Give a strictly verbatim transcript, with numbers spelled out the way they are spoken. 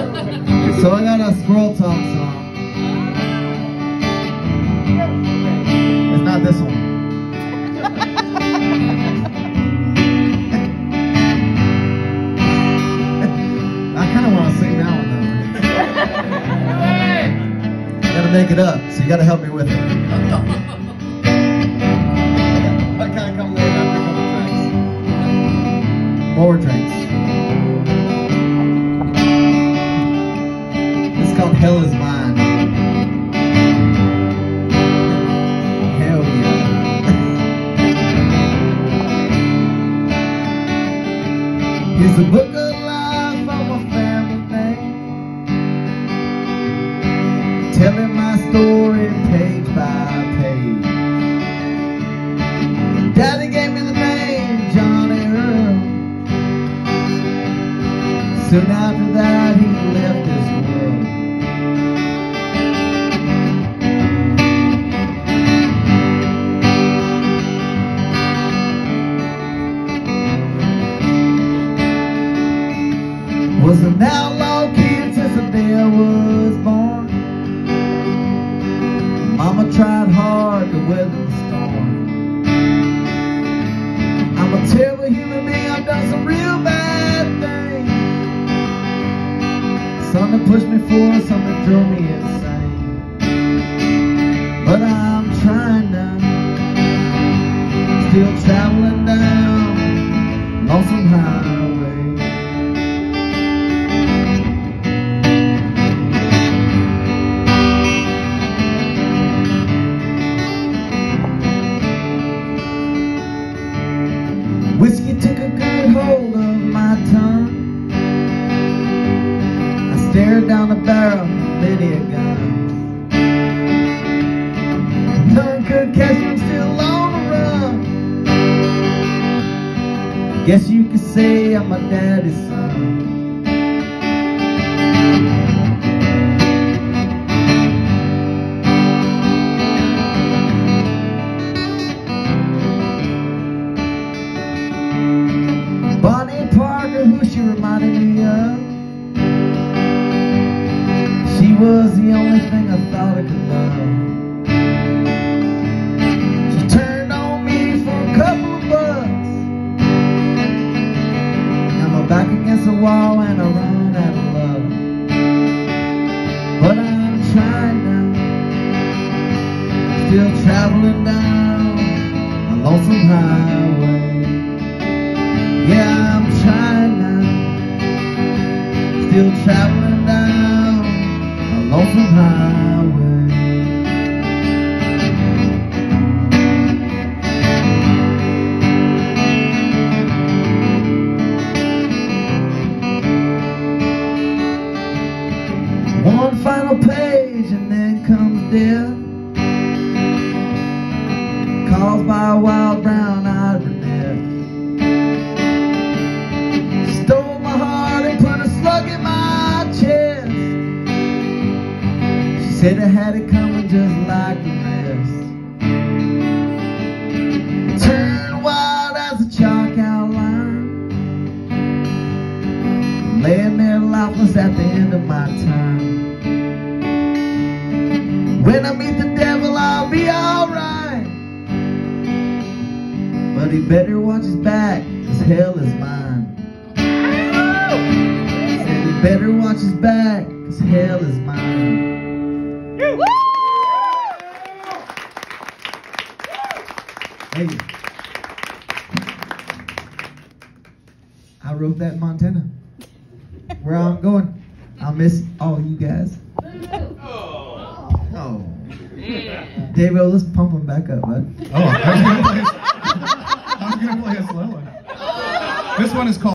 So I got a Squirrel Talk song. It's not this one. I kind of want to sing that one though. Gotta make it up, so you gotta help me with it. I kind of come late after a couple drinks. More drinks. It's called Hell Is Mine. Hell yeah. Here's the book of life of my family name, telling my story page by page. Daddy gave me the name Johnny Earl. Soon after that he left this world. Was an outlaw kid since the day I was born. Mama tried hard to weather the storm. I'm a terrible human being, I've done some real bad things. Some that pushed me forward, some that drove me insane. But I'm trying now, still traveling down Lonesome Highway. Whiskey took a good hold of my tongue. I stared down the barrel of many a gun. None could catch me, I'm still on the run. Guess you could say I'm my daddy's son. Who she reminded me of. She was the only thing I thought I could love. She turned on me for a couple of bucks. Now my back against the wall and I run out of love. But I'm trying now, still traveling down a lonesome highway. Yeah, I'm trying now, still traveling down a lonesome highway. One final page and then comes death, caused by a wild brown-eyed brunette. Stole my heart and put a slug in my chest. She said I had it coming just like the rest. Turned wild as a chalk outline, laying there lifeless at the end of my time. When I meet the devil I'll be alright, but he better watch his back, 'cause hell is mine. Better watch his back, 'cause hell is mine. Hey, I wrote that in Montana. Where I'm going, I'll miss all you guys. Oh, David, let's pump him back up, bud. Oh, I was gonna play, I was gonna play a slow one. This one is called